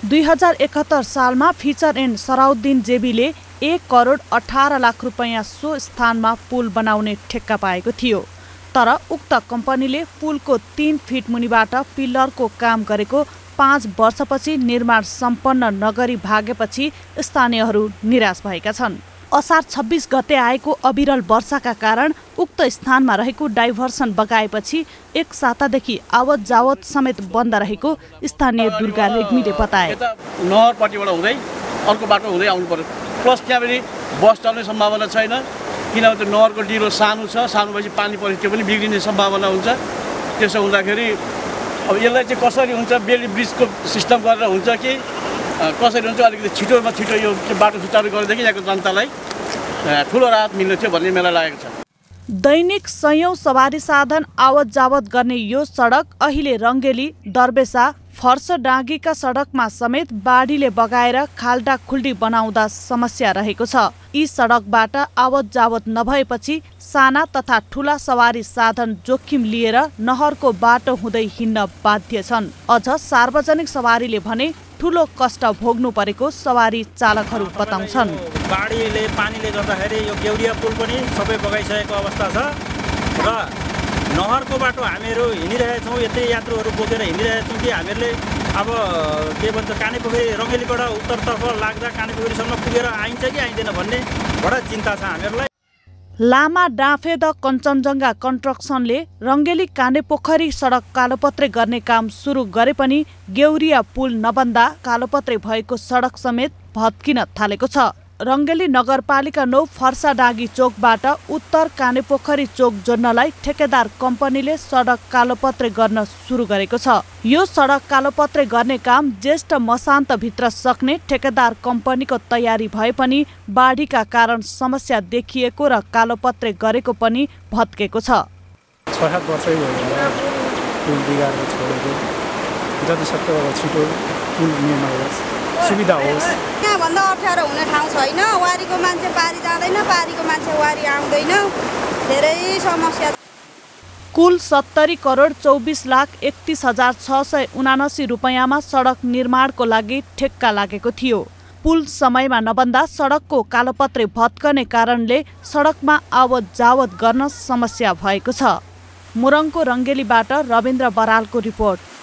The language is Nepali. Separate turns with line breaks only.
2071 सालमा फिचर एन्ड सराउद्दिन जेबीले 1,18,00,000 रुपैयाँ सो स्थानमा पुल बनाउने ठेक्का पाएको थियो। तर उक्त कम्पनीले पुलको 3 फिट मुनिबाट पिल्लरको काम गरेको 5 वर्षपछि निर्माण सम्पन्न नगरी भागेपछि स्थानीयहरू निराश भएका छन्। असार 26 गते आएको अविरल वर्षाका कारण उक्त स्थानमा रहेको डाइभर्सन बगाएपछि एक सातादेखि आवत जावत समेत बन्द रहेको स्थानीय दुर्गा रेग्मीले बताए।
नहरपट्टिबाट हुँदै अर्को बाटो हुँदै आउनु पर्यो, प्लस त्यहाँ पनि बस चल्ने सम्भावना छैन किनभने त्यो नहरको डिरो सानो छ, सानो भएपछि पानी परे त्यो पनि बिग्रिने सम्भावना हुन्छ। त्यसो हुँदाखेरि अब यसलाई चाहिँ कसरी हुन्छ, बेली ब्रिजको सिस्टम गरेर हुन्छ कि कसरी हुन्छ, अलिकति छिटोमा छिटो यो बाटो सुचारू गरेदेखि यहाँको जनतालाई ठुलो राहत मिल्ने थियो भन्ने मलाई लागेको छ।
दैनिक सयौं सवारी साधन आवत जावत गर्ने यो सडक अहिले रङ्गेली, दर्बेसा, फर्सडाँगीका सडकमा समेत बाढीले बगाएर खाल्डा खुल्डी बनाउँदा समस्या रहेको छ। यी सडकबाट आवत जावत नभएपछि साना तथा ठूला सवारी साधन जोखिम लिएर नहरको बाटो हुँदै हिँड्न बाध्य छन्। अझ सार्वजनिक सवारीले भने ठूलो कष्ट भोग्नु परेको सवारी चालकहरू बताउँछन्।
बाढीले पानीले गर्दाखेरि यो गेउरिया पुल पनि सबै बगाइसकेको अवस्था छ र नहरको बाटो हामीहरू हिँडिरहेछौँ, यतै यात्रुहरू बोकेर हिँडिरहेछौँ कि हामीहरूले अब के भन्छ कानेपोखरी रङ्गेलीबाट उत्तरतर्फ लाग्दा कानेपोखरीसम्म पुगेर आइन्छ कि आइँदैन भन्ने बडा चिन्ता छ हामीहरूलाई।
लामा डाँफे द कञ्चनजङ्घा कन्स्ट्रक्सनले रङ्गेली कानेपोखरी सडक कालोपत्रे गर्ने काम सुरु गरे पनि गेउरिया पुल नबन्दा कालोपत्रे भएको सडक समेत भत्किन थालेको छ। रङ्गेली नगरपालिका 9 फर्साडाँगी चोकबाट उत्तर कानेपोखरी चोक जोड्नलाई ठेकेदार कम्पनीले सडक कालोपत्रे गर्न सुरु गरेको छ। यो सडक कालोपत्रे गर्ने काम ज्येष्ठ मसान्तभित्र सक्ने ठेकेदार कम्पनीको तयारी भए पनि बाढीका कारण समस्या देखिएको र कालोपत्रे गरेको पनि भत्केको छ।
6-7 वर्षै भयो पुल बिगारेर छोडेको, जति सक्दो छिटो पुल निर्माण होस्, सुविधा होस्।
यहाँभन्दा अप्ठ्यारो हुने ठाउँ छैन, वारीको मान्छे पारी जाँदैन, पारीको मान्छे वारी आउँदैन, धेरै समस्या।
कुल 70,24,31,679 रुपैयाँमा सडक निर्माणको लागि ठेक्का लागेको थियो। पुल समयमा नबन्दा सडकको कालोपत्रे भत्कने कारणले सडकमा आवत जावत गर्न समस्या भएको छ। मुरङको रङ्गेलीबाट रविन्द्र बरालको रिपोर्ट।